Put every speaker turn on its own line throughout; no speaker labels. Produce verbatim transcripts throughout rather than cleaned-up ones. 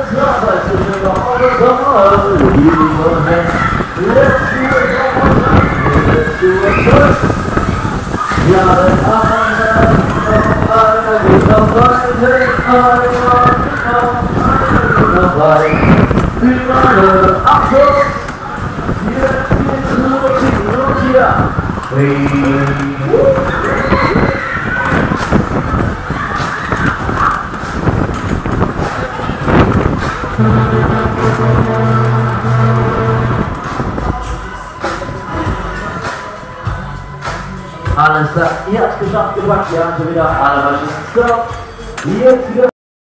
Alles klar, ihr habt es geschafft, gemacht, ihr habt schon wieder alle Maschinen. Stopp! Jetzt wieder.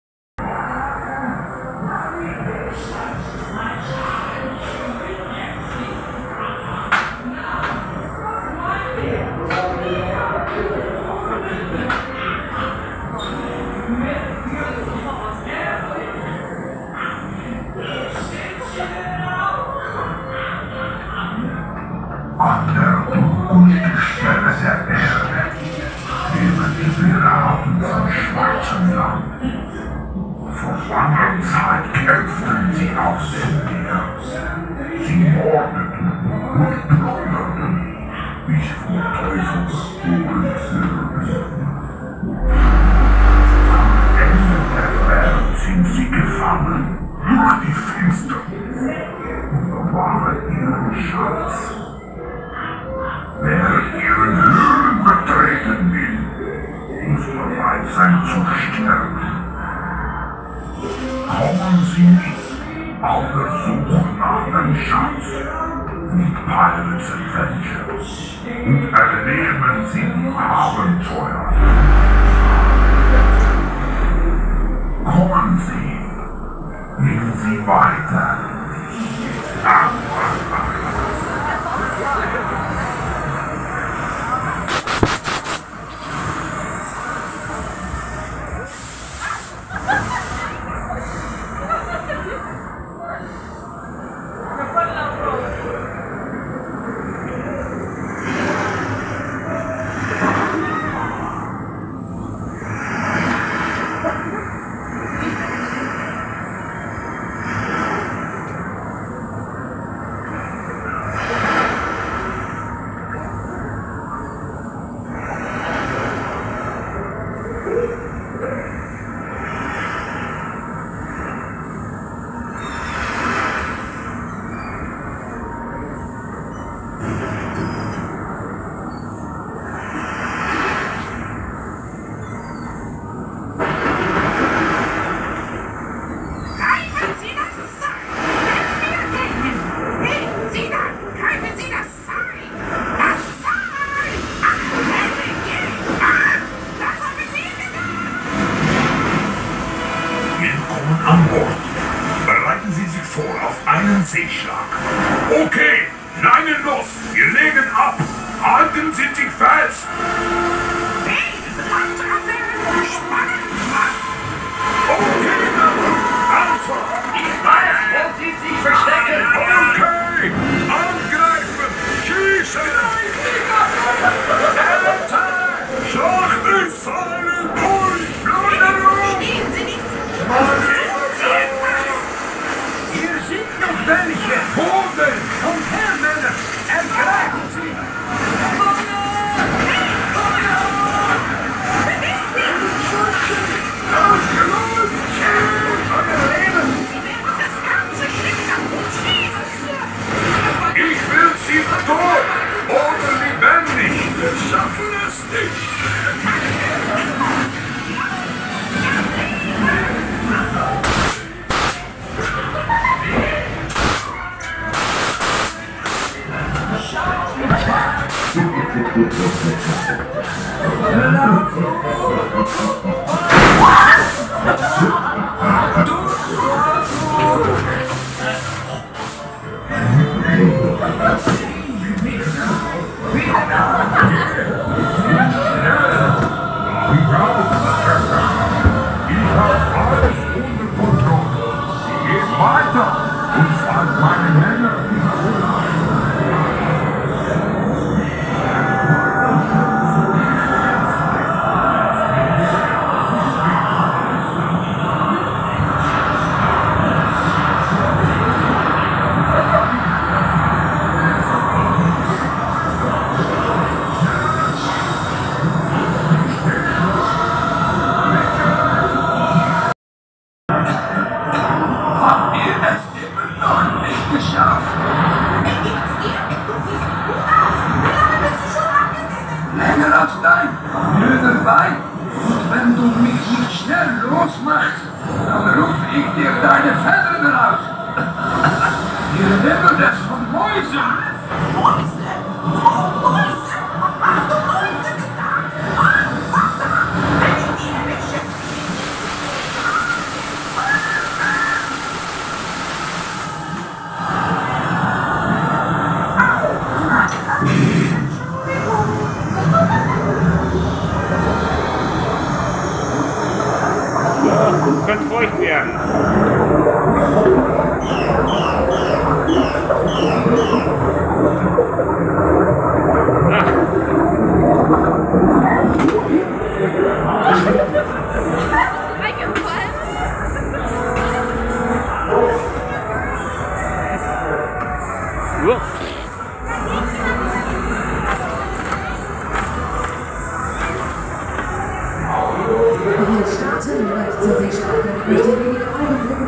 An der unguten Stelle der Erde nehmen die Piraten vom Schwarzen Land. Vor langer Zeit kämpften sie aus dem Meer. Sie mordeten und plünderten, bis vor Teufels Ohren zürnten. Am Ende der Welt sind sie gefangen durch die Finsternis und bewahren ihren Schatz. Wer ihren Höhlen betreten will, muss bereit sein zu sterben. Kommen Sie mit auf der Suche nach dem Schatz und Pirates Adventures und erleben Sie die Abenteuer. Kommen Sie, gehen Sie weiter.
Seeschlag. Okay, Leinen los, wir legen ab. Halten Sie sich fest.
Hey, bleibt dran, spannen was.
Okay, also,
Ich weiß, wo Sie sich verstecken.
okay, angreifen, schießen. Schlacht ist Seilen durch, Plünderung.
Stehen Sie nicht.
Hier sind noch welche. Boden.
Kommt her, Männer. Ergreifen Sie.
Ausgelöst.
Euer Leben. Sie werden das ganze Schiff kaputt schießen.
Ich will sie tot oder lebendig. Wir schaffen es nicht.
dabei. Und wenn du mich nicht schnell losmachst, dann ruf ich dir deine Federn raus. Ihr nehmt das von Mäusen.
Mäuse! Mäuse! Hast du Mäuse gesagt? Wenn ich die erwische.
Du könnt feucht werden.
Wir starten rechts zur Seestrecke. Bitte wenige Augenblicke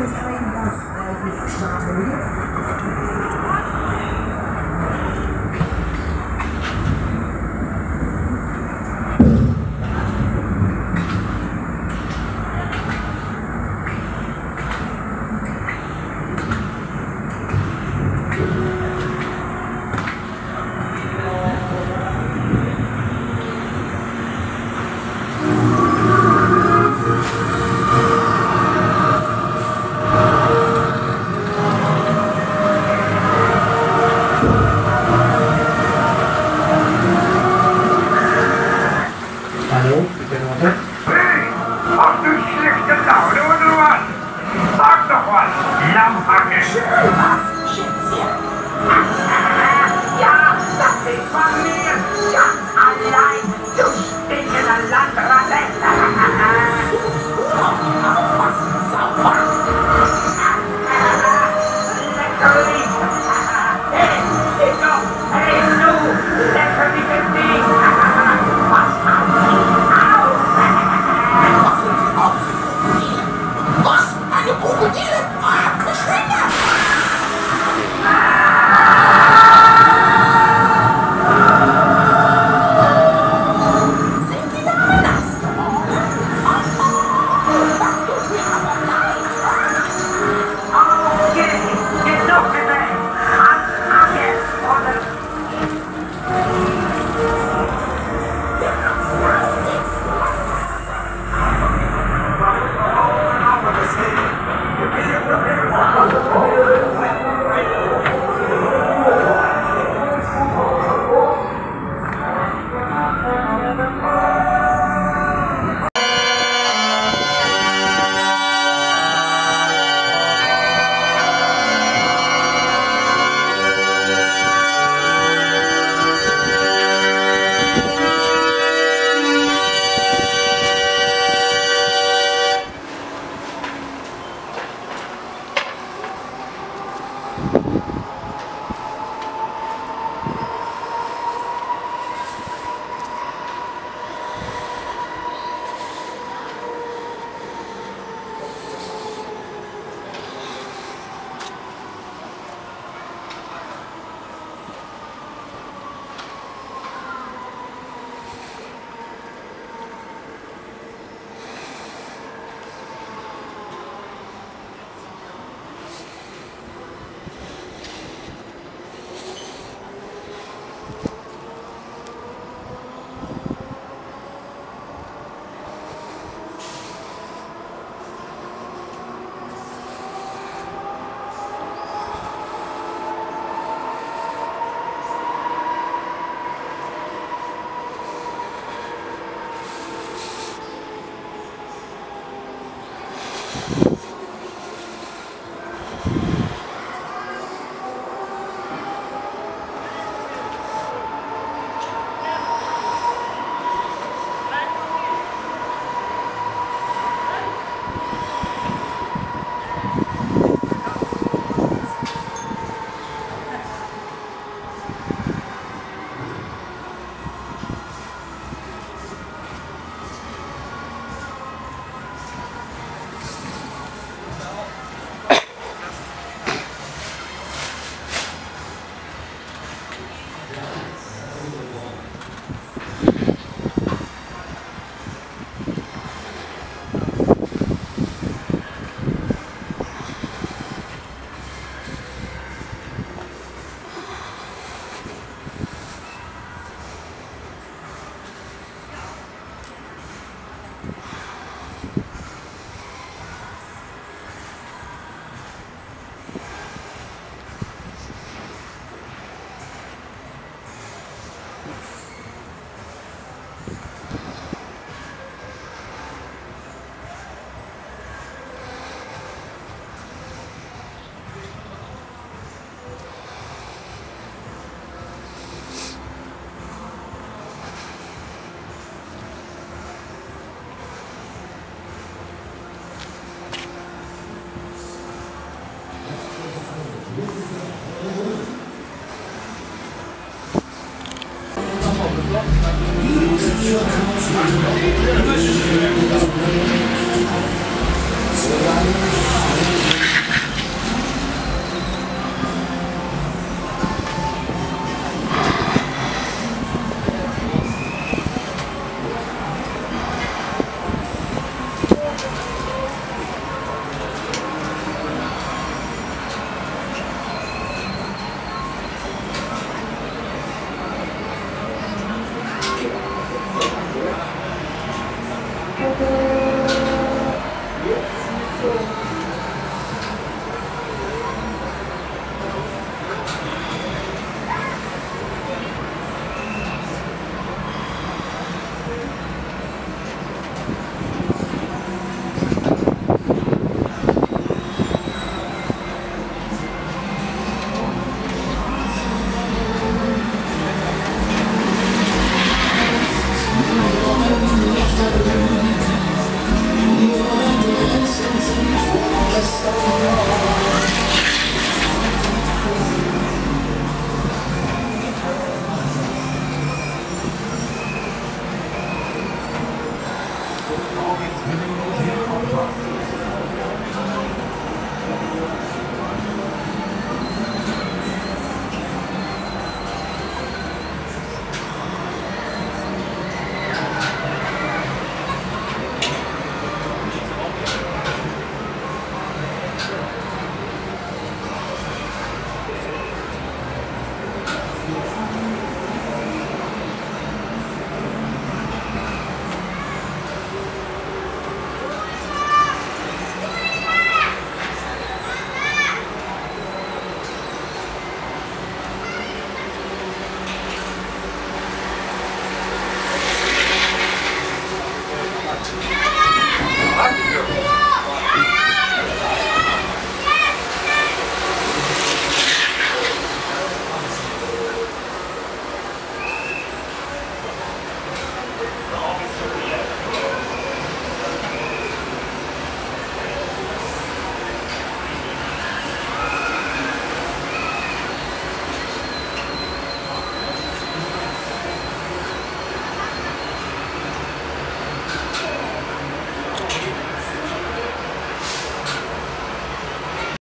Solange